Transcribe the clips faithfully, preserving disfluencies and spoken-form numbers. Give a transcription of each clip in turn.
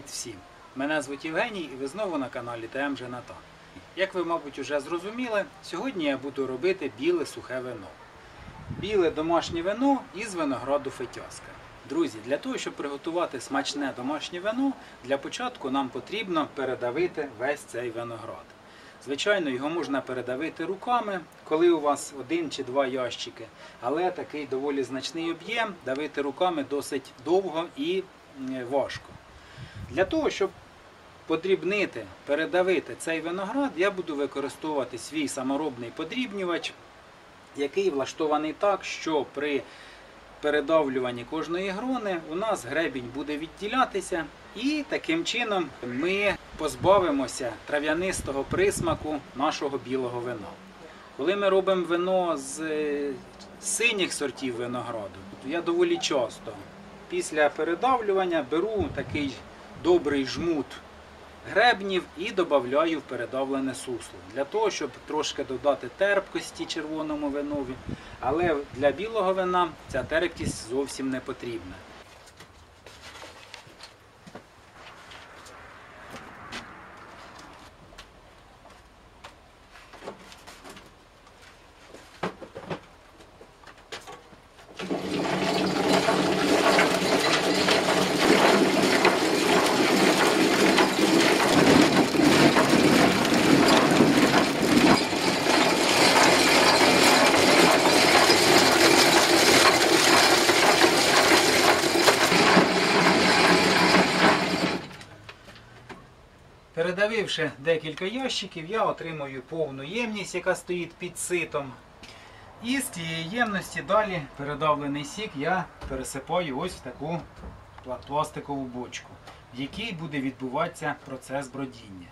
всім! Мене звуть Євгеній і ви знову на каналі ТМ Жената. Як ви, мабуть, вже зрозуміли, сьогодні я буду робити біле сухе вино. Біле домашнє вино із винограду Фетьоска. Друзі, для того, щоб приготувати смачне домашнє вино, для початку нам потрібно передавити весь цей виноград. Звичайно, його можна передавити руками, коли у вас один чи два ящики, але такий доволі значний об'єм давити руками досить довго і важко. Для того, щоб подрібнити, передавити цей виноград, я буду використовувати свій саморобний подрібнювач, який влаштований так, що при передавлюванні кожної грони у нас гребінь буде відділятися і таким чином ми позбавимося трав'янистого присмаку нашого білого вина. Коли ми робимо вино з синіх сортів винограду, я доволі часто після передавлювання беру такий добрий жмут гребнів і додаю в передавлене сусло. Для того, щоб трошки додати терпкості червоному винові, але для білого вина ця терпкість зовсім не потрібна. Передавивши декілька ящиків, я отримую повну ємність, яка стоїть під ситом. І з цієї ємності далі передавлений сік я пересипаю ось в таку пластикову бочку, в якій буде відбуватися процес бродіння.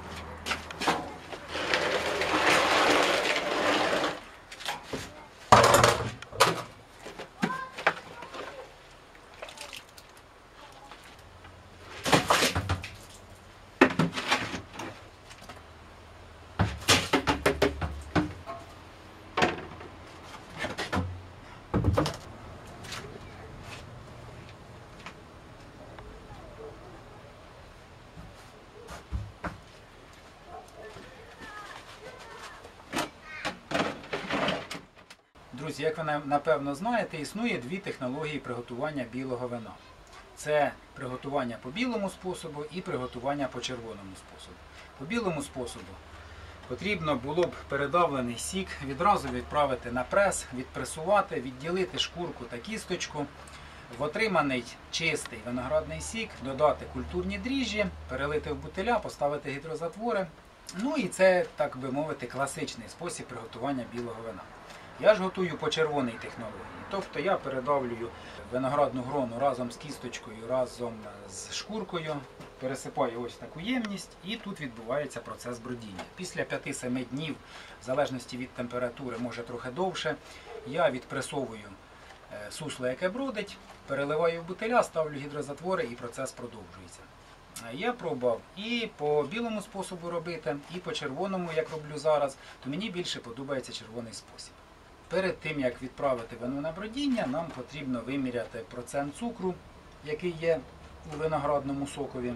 Друзі, як ви напевно знаєте, існує дві технології приготування білого вина. Це приготування по білому способу і приготування по червоному способу. По білому способу потрібно було б передавлений сік відразу відправити на прес, відпресувати, відділити шкурку та кісточку, в отриманий чистий виноградний сік додати культурні дріжджі, перелити в бутиля, поставити гідрозатвори. Ну і це, так би мовити, класичний спосіб приготування білого вина. Я ж готую по червоній технології, тобто я передавлюю виноградну грону разом з кісточкою, разом з шкуркою, пересипаю ось таку ємність і тут відбувається процес бродіння. Після п'яти-семи днів, в залежності від температури, може трохи довше, я відпресовую сусло, яке бродить, переливаю в бутиля, ставлю гідрозатвори і процес продовжується. Я пробував і по білому способу робити, і по червоному, як роблю зараз, то мені більше подобається червоний спосіб. Перед тим, як відправити вино на бродіння, нам потрібно виміряти процент цукру, який є у виноградному сокові.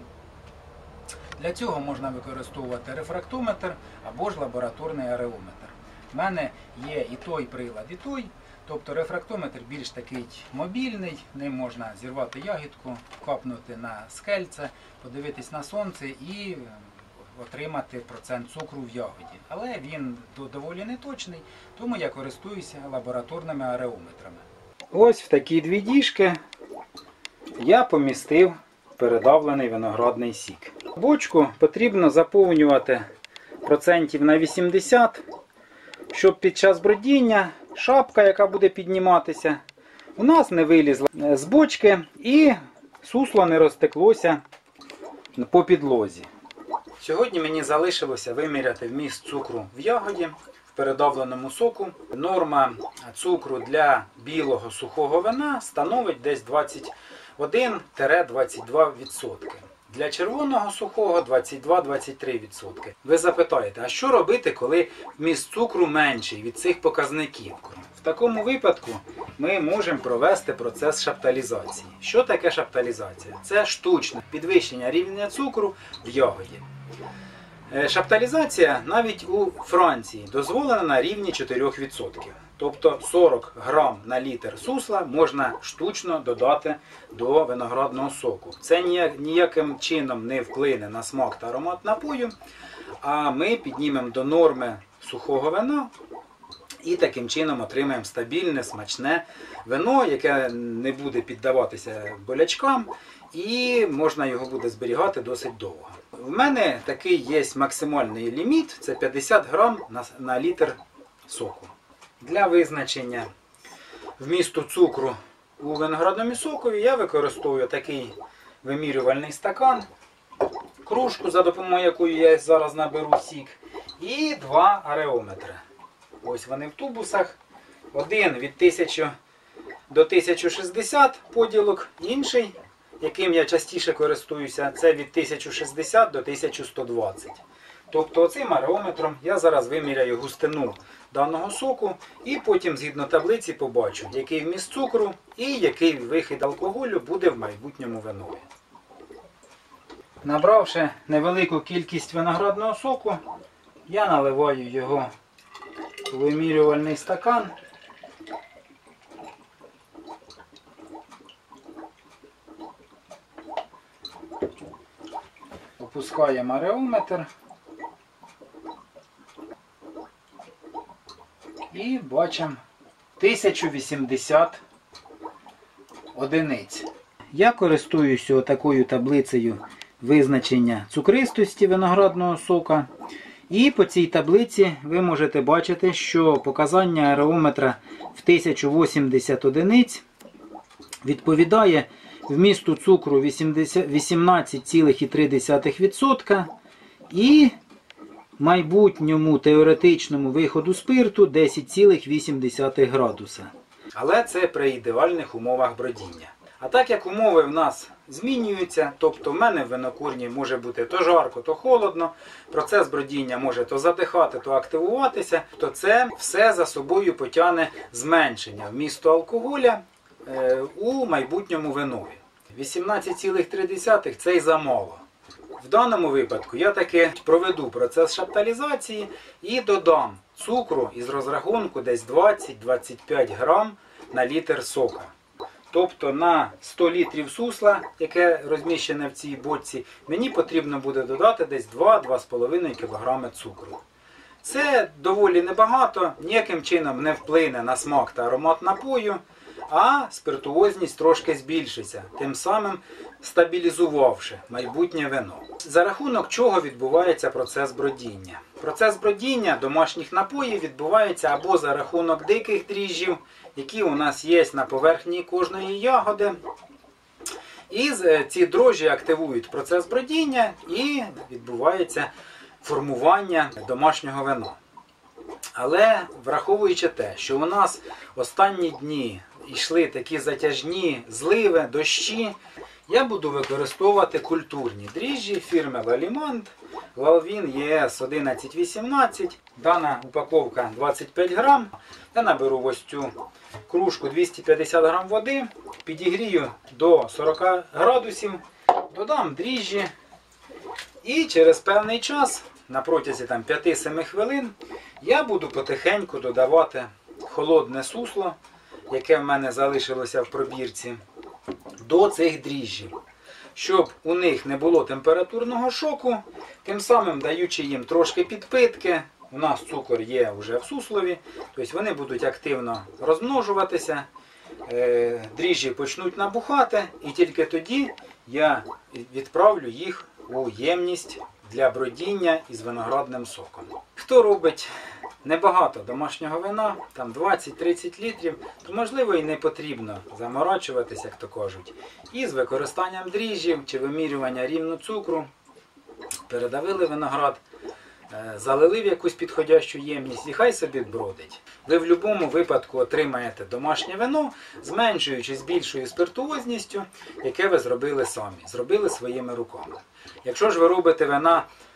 Для цього можна використовувати рефрактометр або ж лабораторний ареометр. У мене є і той прилад, і той. Тобто рефрактометр більш такий мобільний, ним можна зірвати ягідку, капнути на скельце, подивитись на сонце і отримати процент цукру в ягоді. Але він доволі неточний, тому я користуюся лабораторними ареометрами. Ось в такі дві діжки я помістив передавлений виноградний сік. Бочку потрібно заповнювати процентів на вісімдесят, щоб під час бродіння шапка, яка буде підніматися, у нас не вилізла з бочки і сусло не розтеклося по підлозі. Сьогодні мені залишилося виміряти вміст цукру в ягоді, в передавленому соку. Норма цукру для білого сухого вина становить десь двадцять один - двадцять два відсотки. Для червоного сухого двадцять два - двадцять три відсотки. Ви запитаєте, а що робити, коли вміст цукру менший від цих показників? В такому випадку ми можемо провести процес шапталізації. Що таке шапталізація? Це штучне підвищення рівня цукру в ягоді. Шапталізація навіть у Франції дозволена на рівні чотирьох відсотків. Тобто сорок грам на літр сусла можна штучно додати до виноградного соку. Це ніяким чином не вплине на смак та аромат напою, а ми піднімемо до норми сухого вина і таким чином отримаємо стабільне, смачне вино, яке не буде піддаватися болячкам і можна його буде зберігати досить довго. В мене такий є максимальний ліміт, це п'ятдесят грам на, на літр соку. Для визначення вмісту цукру у виноградному сокові я використовую такий вимірювальний стакан, кружку, за допомогою якої я зараз наберу сік, і два ареометри. Ось вони в тубусах. Один від тисячі до тисячі шістдесят поділок, інший, яким я частіше користуюся, це від тисячі шістдесят до тисячі сто двадцять. Тобто цим ареометром я зараз виміряю густину даного соку і потім згідно таблиці побачу, який вміст цукру і який вихід алкоголю буде в майбутньому винові. Набравши невелику кількість виноградного соку, я наливаю його у вимірювальний стакан. Опускаємо ареометр і бачимо тисячу вісімдесят одиниць. Я користуюся такою таблицею визначення цукристості виноградного сока. І по цій таблиці ви можете бачити, що показання ареометра в тисячу вісімдесят одиниць відповідає вмісту цукру вісімнадцять цілих три десятих відсотка і майбутньому теоретичному виходу спирту десять цілих вісім десятих градуса. Але це при ідеальних умовах бродіння. А так як умови в нас змінюються, тобто в мене в винокурні може бути то жарко, то холодно, процес бродіння може то затихати, то активуватися, то це все за собою потягне зменшення вмісту алкоголя е, у майбутньому винові. вісімнадцять цілих три десятих це й замало. В даному випадку я таки проведу процес шапталізації і додам цукру із розрахунку десь двадцять - двадцять п'ять грам на літр сока. Тобто на сто літрів сусла, яке розміщене в цій бочці, мені потрібно буде додати десь два - два з половиною кілограми цукру. Це доволі небагато, ніяким чином не вплине на смак та аромат напою, а спиртуозність трошки збільшиться, тим самим стабілізувавши майбутнє вино. За рахунок чого відбувається процес бродіння? Процес бродіння домашніх напоїв відбувається або за рахунок диких дріжджів, які у нас є на поверхні кожної ягоди. І ці дрожжі активують процес бродіння і відбувається формування домашнього вина. Але враховуючи те, що у нас останні дні йшли такі затяжні зливи, дощі, я буду використовувати культурні дріжджі фірми Лалімант, Лалвін Е С одинадцять вісімнадцять. Дана упаковка двадцять п'ять грам. Я наберу ось цю кружку двісті п'ятдесят грам води, підігрію до сорока градусів, додам дріжджі і через певний час, на протязі п'яти-семи хвилин, я буду потихеньку додавати холодне сусло, яке в мене залишилося в пробірці, до цих дріжджів, щоб у них не було температурного шоку, тим самим даючи їм трошки підпитки. У нас цукор є вже в суслові, тобто вони будуть активно розмножуватися, дріжджі почнуть набухати, і тільки тоді я відправлю їх у ємність для бродіння із виноградним соком. Хто робить небагато домашнього вина, там двадцять-тридцять літрів, то можливо і не потрібно заморачуватися, як то кажуть. І з використанням дріжджів чи вимірювання рівну цукру передавили виноград, залили в якусь підходящу ємність і хай собі бродить. Ви в будь-якому випадку отримаєте домашнє вино, зменшуючи з більшою спиртуозністю, яке ви зробили самі, зробили своїми руками. Якщо ж ви робите вина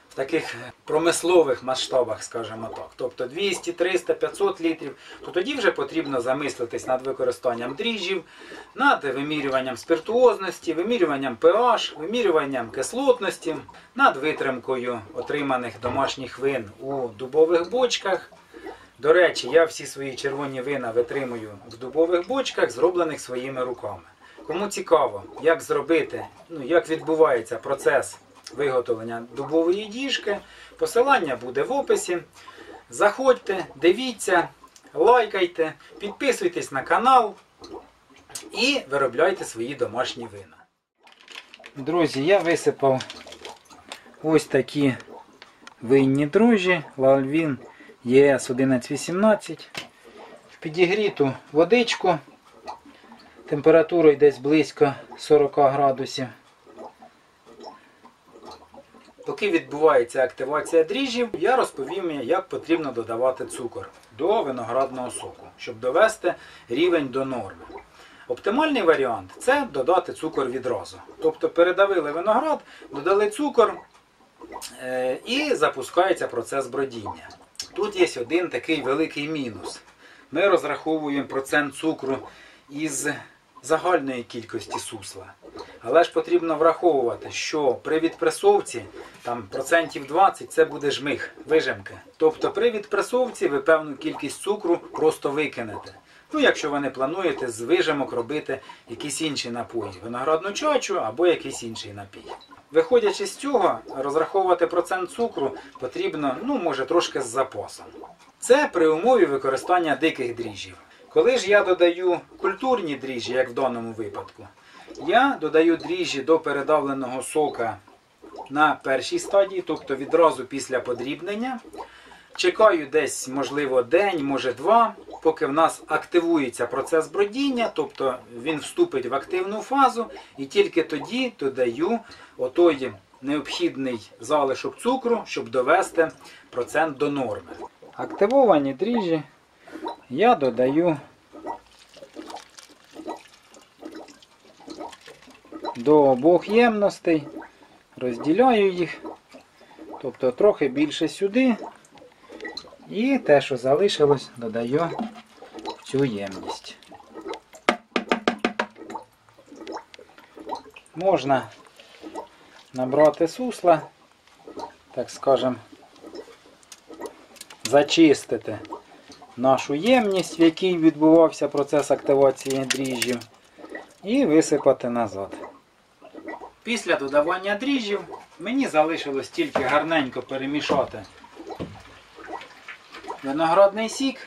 в таких промислових масштабах, скажімо так, тобто двісті, триста, п'ятсот літрів, то тоді вже потрібно замислитись над використанням дріжджів, над вимірюванням спиртуозності, вимірюванням pH, вимірюванням кислотності, над витримкою отриманих домашніх вин у дубових бочках. До речі, я всі свої червоні вина витримую в дубових бочках, зроблених своїми руками. Кому цікаво, як зробити, ну, як відбувається процес виготовлення дубової діжки, посилання буде в описі. Заходьте, дивіться, лайкайте, підписуйтесь на канал і виробляйте свої домашні вина. Друзі, я висипав ось такі винні дрожжі Лалвін Е С одинадцять вісімнадцять в підігріту водичку температурою десь близько сорок градусів. Поки відбувається активація дріжджів, я розповім, як потрібно додавати цукор до виноградного соку, щоб довести рівень до норми. Оптимальний варіант – це додати цукор відразу. Тобто передавили виноград, додали цукор і запускається процес бродіння. Тут є один такий великий мінус. Ми розраховуємо процент цукру із загальної кількості сусла. Але ж потрібно враховувати, що при відпресовці там процентів двадцять це буде жмих, вижимки. Тобто при відпресовці ви певну кількість цукру просто викинете. Ну, якщо ви не плануєте з вижимок робити якісь інші напої, виноградну чачу або якийсь інший напій. Виходячи з цього, розраховувати процент цукру потрібно, ну, може, трошки з запасом. Це при умові використання диких дріжджів. Коли ж я додаю культурні дріжджі, як в даному випадку, я додаю дріжджі до передавленого сока на першій стадії, тобто відразу після подрібнення. Чекаю десь, можливо, день, може два, поки в нас активується процес бродіння, тобто він вступить в активну фазу, і тільки тоді додаю отой необхідний залишок цукру, щоб довести процент до норми. Активовані дріжджі я додаю до обох ємностей, розділяю їх, тобто трохи більше сюди, і те, що залишилось, додаю в цю ємність. Можна набрати сусла, так скажемо, зачистити нашу ємність, в якій відбувався процес активації дріжджів, і висипати назад. Після додавання дріжджів мені залишилось тільки гарненько перемішати виноградний сік.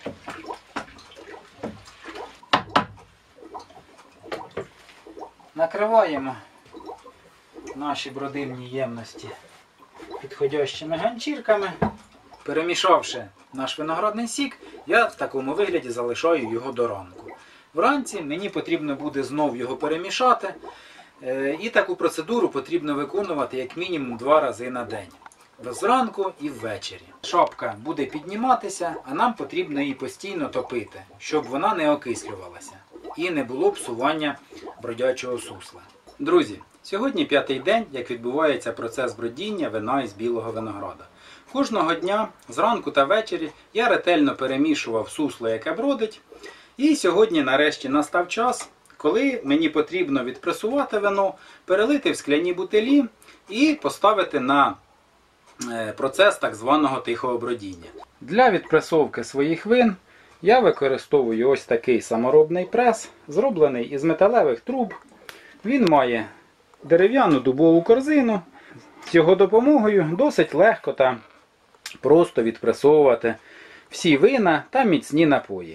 Накриваємо наші бродильні ємності підходящими ганчірками. Перемішавши наш виноградний сік, я в такому вигляді залишаю його до ранку. Вранці мені потрібно буде знов його перемішати. І таку процедуру потрібно виконувати як мінімум два рази на день. Зранку і ввечері. Шапка буде підніматися, а нам потрібно її постійно топити, щоб вона не окислювалася і не було псування бродячого сусла. Друзі, сьогодні п'ятий день, як відбувається процес бродіння вина із білого винограда. Кожного дня, зранку та ввечері, я ретельно перемішував сусло, яке бродить. І сьогодні нарешті настав час, коли мені потрібно відпресувати вино, перелити в скляні бутилі і поставити на процес так званого тихого бродіння. Для відпресовки своїх вин я використовую ось такий саморобний прес, зроблений із металевих труб. Він має дерев'яну дубову корзину. З його допомогою досить легко та просто відпресовувати всі вина та міцні напої.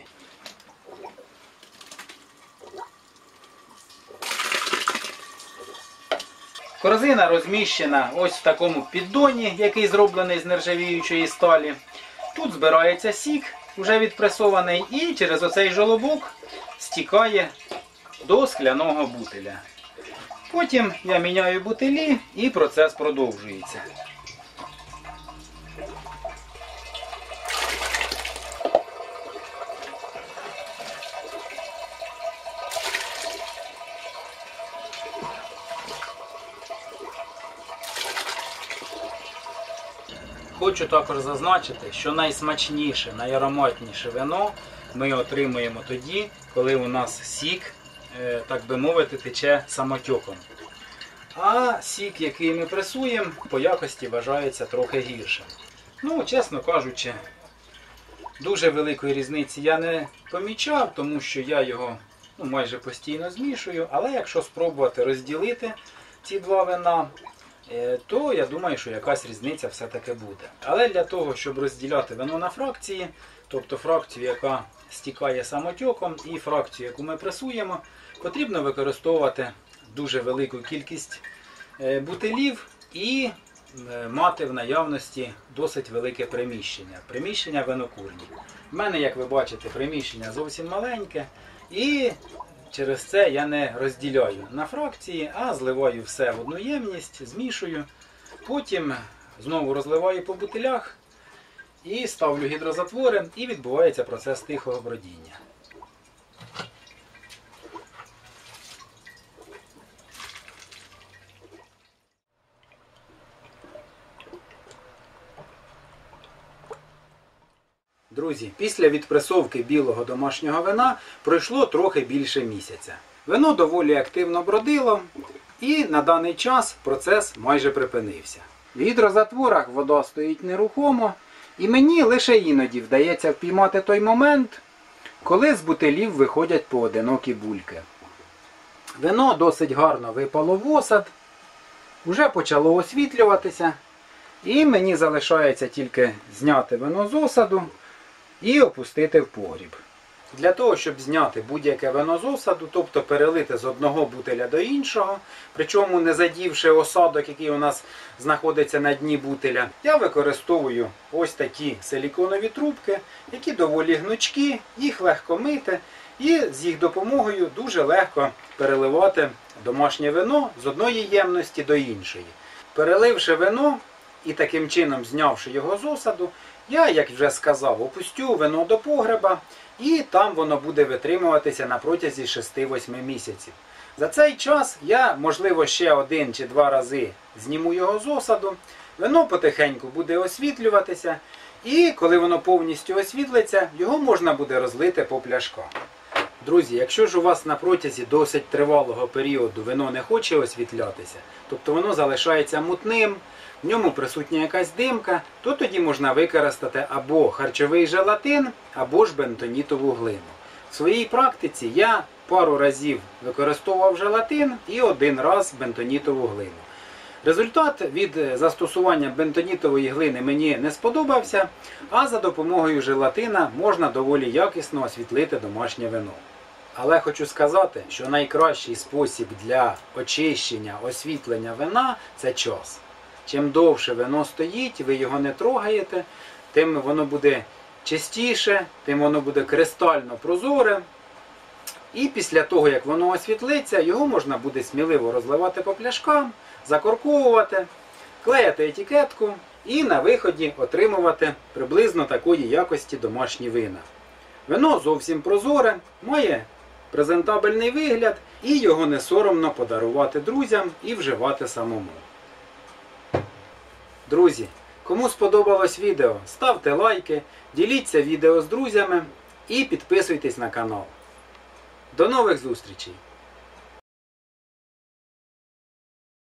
Корзина розміщена ось в такому піддоні, який зроблений з нержавіючої сталі. Тут збирається сік, вже відпресований, і через оцей жолобок стікає до скляного бутиля. Потім я міняю бутилі і процес продовжується. Хочу також зазначити, що найсмачніше, найароматніше вино ми отримуємо тоді, коли у нас сік, так би мовити, тече самотьоком. А сік, який ми пресуємо, по якості вважається трохи гіршим. Ну, чесно кажучи, дуже великої різниці я не помічав, тому що я його ну, майже постійно змішую. Але якщо спробувати розділити ці два вина, то я думаю, що якась різниця все-таки буде. Але для того, щоб розділяти вино на фракції, тобто фракцію, яка стікає самотьоком, і фракцію, яку ми пресуємо, потрібно використовувати дуже велику кількість бутилів і мати в наявності досить велике приміщення. Приміщення винокурні. В мене, як ви бачите, приміщення зовсім маленьке. І через це я не розділяю на фракції, а зливаю все в одну ємність, змішую. Потім знову розливаю по бутилях і ставлю гідрозатвори, і відбувається процес тихого бродіння. Друзі, після відпресовки білого домашнього вина пройшло трохи більше місяця. Вино доволі активно бродило і на даний час процес майже припинився. В гідрозатворах вода стоїть нерухомо і мені лише іноді вдається впіймати той момент, коли з бутилів виходять поодинокі бульки. Вино досить гарно випало в осад, вже почало освітлюватися і мені залишається тільки зняти вино з осаду і опустити в погріб. Для того, щоб зняти будь-яке вино з осаду, тобто перелити з одного бутиля до іншого, причому не задівши осадок, який у нас знаходиться на дні бутиля, я використовую ось такі силіконові трубки, які доволі гнучкі, їх легко мити і з їх допомогою дуже легко переливати домашнє вино з одної ємності до іншої. Переливши вино і таким чином знявши його з осаду, я, як вже сказав, опустю вино до погреба і там воно буде витримуватися на протязі шести-восьми місяців. За цей час я, можливо, ще один чи два рази зніму його з осаду, вино потихеньку буде освітлюватися і коли воно повністю освітлиться, його можна буде розлити по пляшках. Друзі, якщо ж у вас на протязі досить тривалого періоду вино не хоче освітлятися, тобто воно залишається мутним, в ньому присутня якась димка, то тоді можна використати або харчовий желатин, або ж бентонітову глину. В своїй практиці я пару разів використовував желатин і один раз бентонітову глину. Результат від застосування бентонітової глини мені не сподобався, а за допомогою желатина можна доволі якісно освітлити домашнє вино. Але хочу сказати, що найкращий спосіб для очищення, освітлення вина – це час. Чим довше вино стоїть, ви його не трогаєте, тим воно буде чистіше, тим воно буде кристально прозоре. І після того, як воно освітлиться, його можна буде сміливо розливати по пляшкам, закорковувати, клеїти етикетку і на виході отримувати приблизно такої якості домашні вина. Вино зовсім прозоре, має презентабельний вигляд і його не соромно подарувати друзям і вживати самому. Друзі, кому сподобалось відео, ставте лайки, діліться відео з друзями і підписуйтесь на канал. До нових зустрічей!